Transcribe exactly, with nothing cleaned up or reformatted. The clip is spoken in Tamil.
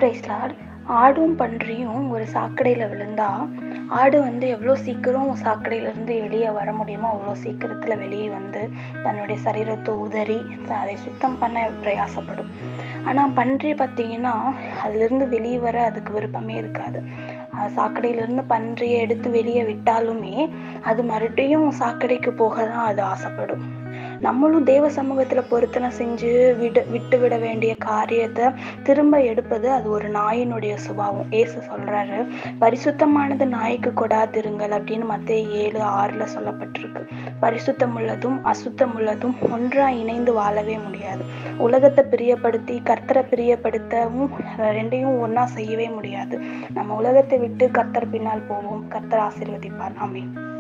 Price Lord. ஆடும் பன்றியும் ஒரு சாக்கடையில் விழுந்தா ஆடு வந்து எவ்வளோ சீக்கிரம் சாக்கடையிலேருந்து வெளியே வர முடியுமோ அவ்வளோ சீக்கிரத்தில் வெளியே வந்து தன்னுடைய சரீரத்தை உதறி அதை சுத்தம் பண்ண பிரயாசப்படும். ஆனால் பன்றி பார்த்தீங்கன்னா அதுலேருந்து வெளியே வர அதுக்கு விருப்பமே இருக்காது. சாக்கடையிலேருந்து பன்றியை எடுத்து வெளியே விட்டாலுமே அது மறுபடியும் சாக்கடைக்கு போக தான் அது ஆசைப்படும். நம்மளும் தேவ சமூகத்தில் பொருத்தனை செஞ்சு விடு விட்டு விட வேண்டிய காரியத்தை திரும்ப எடுப்பது அது ஒரு நாயினுடைய சுபாவம். ஏசு சொல்றாரு, பரிசுத்தமானது நாய்க்கு கொடாதிருங்கள் அப்படின்னு மத்தேயு ஏழு ஆறுல சொல்லப்பட்டிருக்கு. பரிசுத்தம் உள்ளதும் அசுத்தம் உள்ளதும் ஒன்றா இணைந்து வாழவே முடியாது. உலகத்தை பிரியப்படுத்தி கர்த்தரை பிரியப்படுத்தவும் ரெண்டையும் ஒன்னா செய்யவே முடியாது. நம்ம உலகத்தை விட்டு கர்த்தர் பின்னால் போவோம். கர்த்தர் ஆசீர்வதிப்பார். ஆமென்.